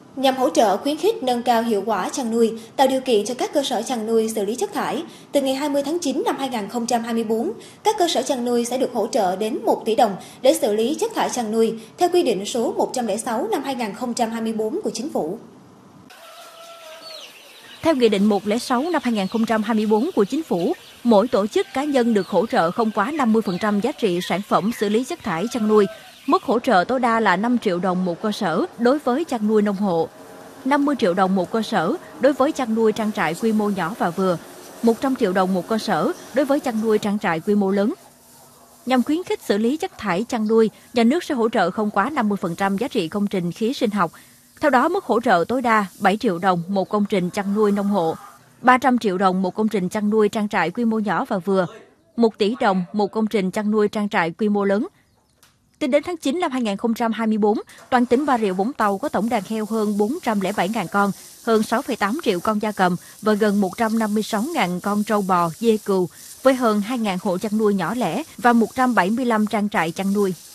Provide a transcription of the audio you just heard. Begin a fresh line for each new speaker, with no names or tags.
Nhằm hỗ trợ khuyến khích nâng cao hiệu quả chăn nuôi, tạo điều kiện cho các cơ sở chăn nuôi xử lý chất thải, từ ngày 20 tháng 9 năm 2024, các cơ sở chăn nuôi sẽ được hỗ trợ đến 1 tỷ đồng để xử lý chất thải chăn nuôi theo quy định số 106 năm 2024 của Chính phủ.
Theo Nghị định 106 năm 2024 của Chính phủ, mỗi tổ chức cá nhân được hỗ trợ không quá 50% giá trị sản phẩm xử lý chất thải chăn nuôi. Mức hỗ trợ tối đa là 5 triệu đồng một cơ sở đối với chăn nuôi nông hộ, 50 triệu đồng một cơ sở đối với chăn nuôi trang trại quy mô nhỏ và vừa, 100 triệu đồng một cơ sở đối với chăn nuôi trang trại quy mô lớn. Nhằm khuyến khích xử lý chất thải chăn nuôi, nhà nước sẽ hỗ trợ không quá 50% giá trị công trình khí sinh học. Theo đó, mức hỗ trợ tối đa 7 triệu đồng một công trình chăn nuôi nông hộ, 300 triệu đồng một công trình chăn nuôi trang trại quy mô nhỏ và vừa, 1 tỷ đồng một công trình chăn nuôi trang trại quy mô lớn. Tính đến tháng 9 năm 2024, toàn tỉnh Bà Rịa Vũng Tàu có tổng đàn heo hơn 407.000 con, hơn 6,8 triệu con gia cầm và gần 156.000 con trâu bò, dê cừu, với hơn 2.000 hộ chăn nuôi nhỏ lẻ và 175 trang trại chăn nuôi.